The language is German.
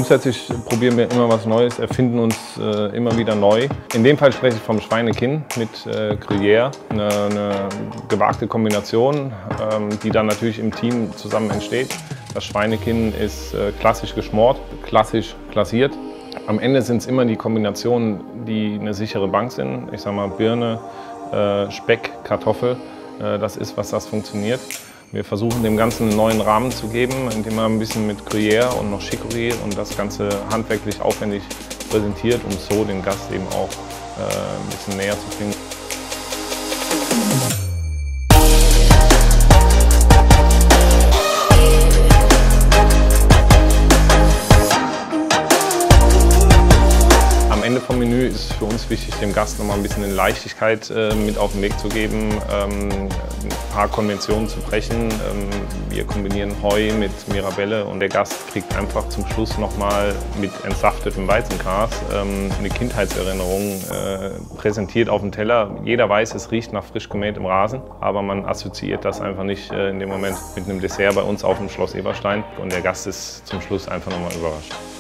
Grundsätzlich probieren wir immer was Neues, erfinden uns immer wieder neu. In dem Fall spreche ich vom Schweinekinn mit Gruyère, eine gewagte Kombination, die dann natürlich im Team zusammen entsteht. Das Schweinekinn ist klassisch geschmort, klassisch glasiert. Am Ende sind es immer die Kombinationen, die eine sichere Bank sind. Ich sage mal Birne, Speck, Kartoffel, das ist, was das funktioniert. Wir versuchen dem Ganzen einen neuen Rahmen zu geben, indem man ein bisschen mit Gruyère und noch Chicorée und das Ganze handwerklich aufwendig präsentiert, um so den Gast eben auch ein bisschen näher zu bringen. Am Ende vom Menü ist für uns wichtig, dem Gast noch mal ein bisschen eine Leichtigkeit mit auf den Weg zu geben, ein paar Konventionen zu brechen. Wir kombinieren Heu mit Mirabelle und der Gast kriegt einfach zum Schluss noch mal mit entsaftetem Weizengras eine Kindheitserinnerung präsentiert auf dem Teller. Jeder weiß, es riecht nach frisch gemähtem Rasen, aber man assoziiert das einfach nicht in dem Moment mit einem Dessert bei uns auf dem Schloss Eberstein und der Gast ist zum Schluss einfach noch mal überrascht.